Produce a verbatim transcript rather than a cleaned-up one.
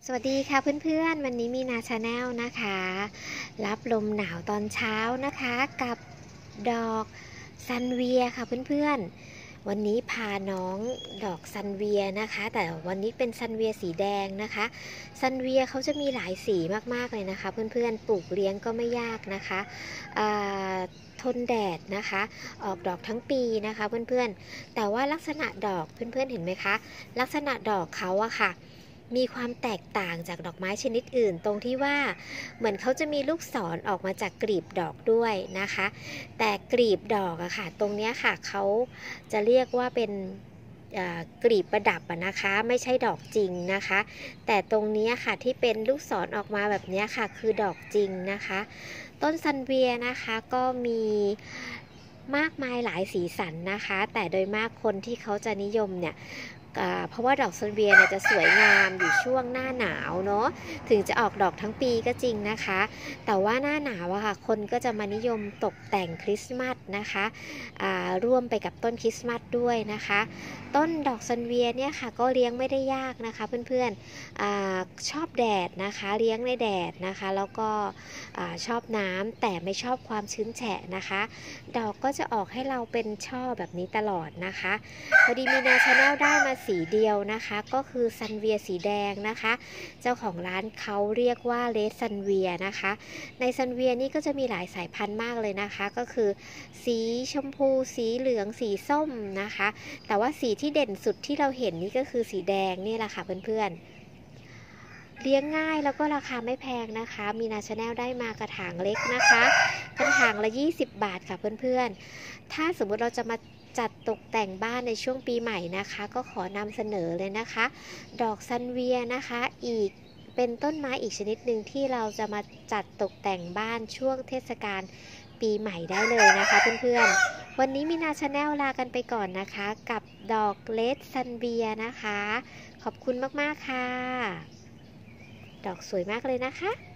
สวัสดีค่ะเพื่อนๆวันนี้มีนาชาแนลนะคะรับลมหนาวตอนเช้านะคะกับดอกซันเวียค่ะเพื่อนๆวันนี้พาน้องดอกซันเวียนะคะแต่วันนี้เป็นซันเวียสีแดงนะคะซันเวียเขาจะมีหลายสีมากๆเลยนะคะเพื่อนๆปลูกเลี้ยงก็ไม่ยากนะคะทนแดดนะคะออกดอกทั้งปีนะคะเพื่อนๆแต่ว่าลักษณะดอกเพื่อนๆเห็นไหมคะลักษณะดอกเขาอะค่ะมีความแตกต่างจากดอกไม้ชนิดอื่นตรงที่ว่าเหมือนเขาจะมีลูกศรอออกมาจากกลีบดอกด้วยนะคะแต่กลีบดอกอะค่ะตรงนี้ค่ะเขาจะเรียกว่าเป็นกลีบประดับนะคะไม่ใช่ดอกจริงนะคะแต่ตรงนี้ค่ะที่เป็นลูกศรออกมาแบบนี้ค่ะคือดอกจริงนะคะต้นซันเวียนะคะก็มีมากมายหลายสีสันนะคะแต่โดยมากคนที่เขาจะนิยมเนี่ยเพราะว่าดอกซันเวียเนี่ยจะสวยงามอยู่ช่วงหน้าหนาวเนาะถึงจะออกดอกทั้งปีก็จริงนะคะแต่ว่าหน้าหนาวอะค่ะคนก็จะมานิยมตกแต่งคริสต์มาสนะคะร่วมไปกับต้นคริสต์มาสด้วยนะคะต้นดอกซันเวียเนี่ยค่ะก็เลี้ยงไม่ได้ยากนะคะเพื่อนๆ อ, ชอบแดดนะคะเลี้ยงในแดดนะคะแล้วก็ชอบน้ำแต่ไม่ชอบความชื้นแฉะนะคะดอกก็จะออกให้เราเป็นช่อแบบนี้ตลอดนะคะพอดีมีนาชาแนลได้มาสีเดียวนะคะก็คือซันเวียสีแดงนะคะเจ้าของร้านเขาเรียกว่าเลดซันเวียนะคะในซันเวียนี่ก็จะมีหลายสายพันธุ์มากเลยนะคะก็คือสีชมพูสีเหลืองสีส้มนะคะแต่ว่าสีที่เด่นสุดที่เราเห็นนี่ก็คือสีแดงนี่แหละค่ะเพื่อนๆเลี้ยงง่ายแล้วก็ราคาไม่แพงนะคะมีนาชาแนลได้มากระถางเล็กนะคะกระถางละยี่สิบบาทค่ะเพื่อนๆถ้าสมมุติเราจะมาจัดตกแต่งบ้านในช่วงปีใหม่นะคะก็ขอนำเสนอเลยนะคะดอกซันเวียนะคะอีกเป็นต้นไม้อีกชนิดหนึ่งที่เราจะมาจัดตกแต่งบ้านช่วงเทศกาลปีใหม่ได้เลยนะคะเพื่อนๆวันนี้มีนาชาแนลลากันไปก่อนนะคะกับดอกเลดซันเวียนะคะขอบคุณมากๆค่ะดอกสวยมากเลยนะคะ